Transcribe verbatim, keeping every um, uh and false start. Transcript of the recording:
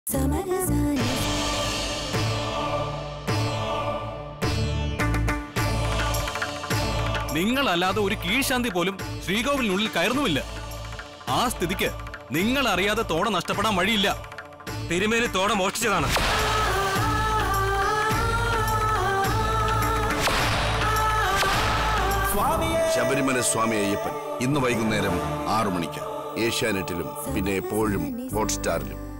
നിങ്ങളല്ലാതെ ഒരു കീഴ്ശാന്തി പോലും ശ്രീകോവിലിനുള്ളിൽ കയറുന്നുമില്ല. ആ സ്ഥിതിക്ക് നിങ്ങൾ അറിയാതെ തോട നഷ്ടപ്പെടാൻ വഴിയില്ല. തിരുമേനി തോട മോഷ്ടിച്ചതാണ്. ശബരിമല സ്വാമി അയ്യപ്പൻ ഇന്ന് വൈകുന്നേരം ആറു മണിക്ക് ഏഷ്യാനെറ്റിലും പിന്നെ എപ്പോഴും ഹോട്ട്സ്റ്റാറിലും.